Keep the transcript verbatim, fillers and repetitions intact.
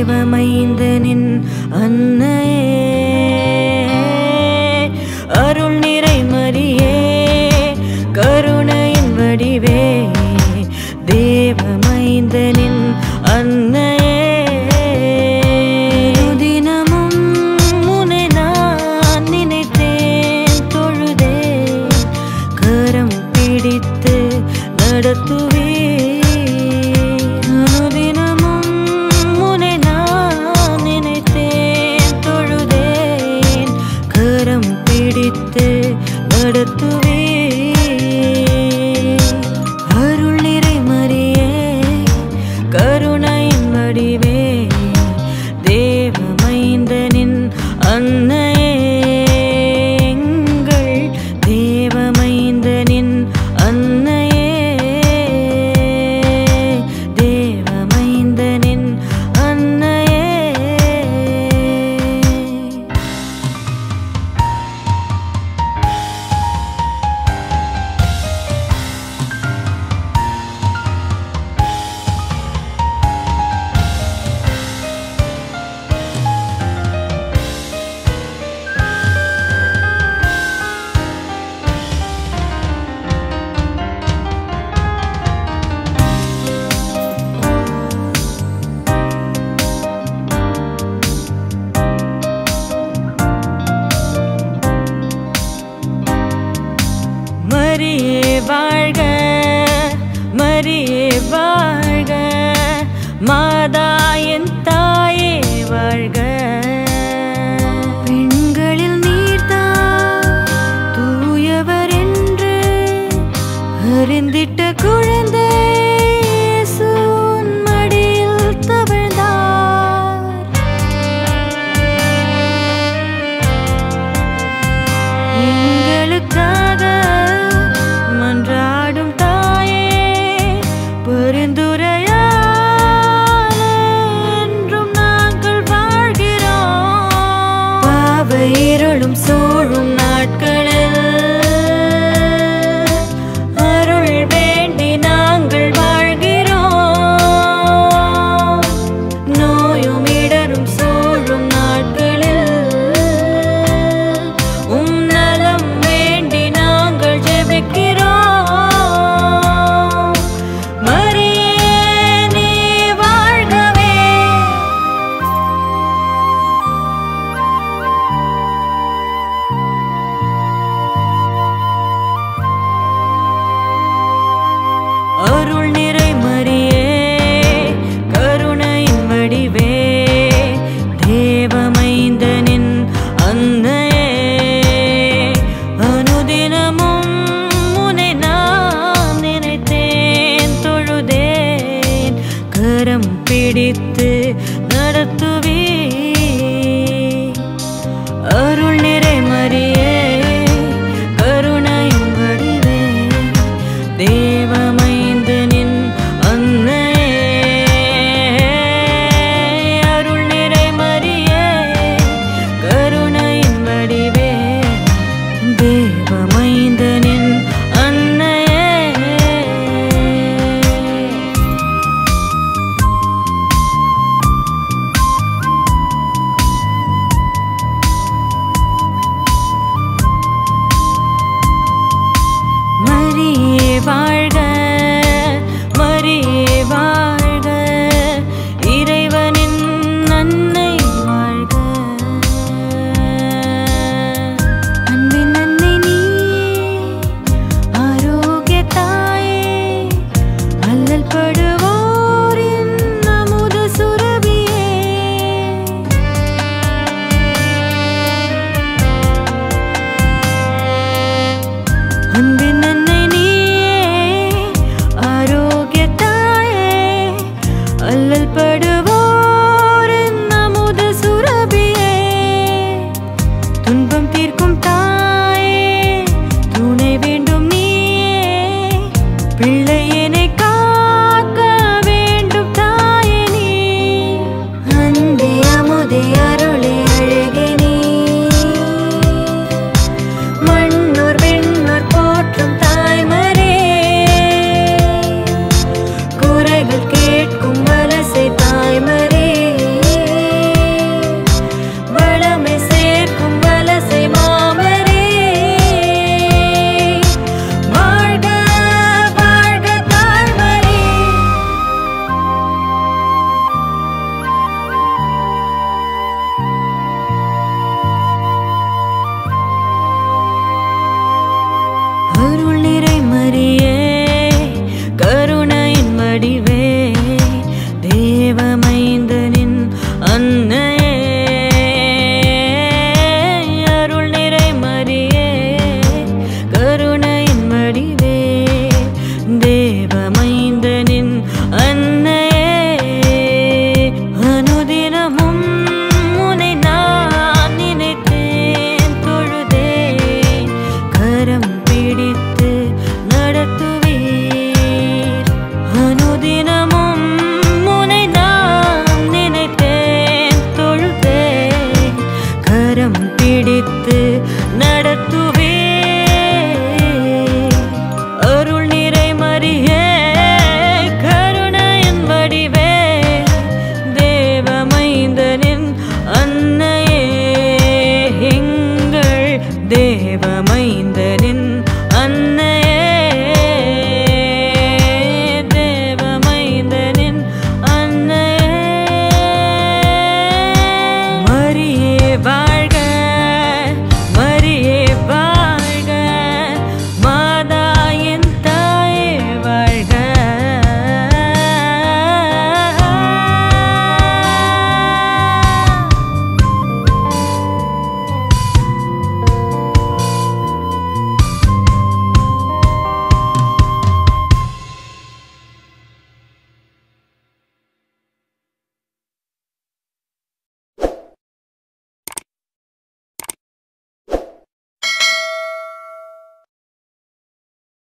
தேவமைந்தனின் அன்னையே அருள் நிறை மரியே கருணையின் வடிவே தேவமைந்தனின் அன்னையே தினமும் உன்னை நான் நினைத்தேன் தொழுதேன் கரம் பிடித்து நடத்துவே நடத்துவே அருள் நிறை மரியே கருணையின் வடிவே தேவமைந்தனின் அன்னையே எங்கள் தேவமைந்தனின் அன்னையே தேவமைந்தனின் அன்னையே மரியே வாழ்க மரியே வாழ்க மாதா என் தாயே வாழ்க பெண்களில் நீர்தான் தூயவர் என்று அறிந்திட்ட குழந்தை இயேசுவின் மடியில் தவழ்ந்தார் எங்களுக்காக மன்றாடும் தாயே பரிந்துரையால் என்றும் நாங்கள் வாழ்கிறோம் பாவ இருளும் சூழும் நாட்களில் அருள் வேண்டி நாங்கள் வாழ்கிறோம் நோயும் இடரும் சூழும் நாட்களில் உம் நலம் வேண்டி நாங்கள் ஜெபிக்கிறோம் அருள் நிறை மரியே கருணையின் வடிவே தேவமைந்தனின் அன்னையே அனுதினமும் உன்னை நான் நினைத்தேன் தொழுதேன் கரம் பிடித்து நடத்துவே அருள் நிறை மரியே கருணையின் வடிவே தேவமைந்தனின் அன்னையே அருள் நிறை மரியே கருணையின் வடிவே தேவமைந்தனின் அன்னையே மரியே வாழ்க மரியே வாழ்க இறைவனின் அன்னை வாழ்க அன்பின் அன்னை நீயே ஆரோக்கிய தாயே அல்லல் படுவோரின் அமுத சுரபியே அன்பின் அன்னை ஆரோக்கிய தாயே அல்லல் படுவோரின் அமுத சுரபியே துன்பம் தீர்க்கும் தாயே துணை வேண்டும் நீயே பிள்ளையனை காக்க வேண்டும் தாயே நீ அன்பே அமுதே அருளே அழகே நீ மண்ணோர் விண்ணோர் போற்றும் தாய்மரே குறைகள் கேட்கும் வலசை தாய் தேவ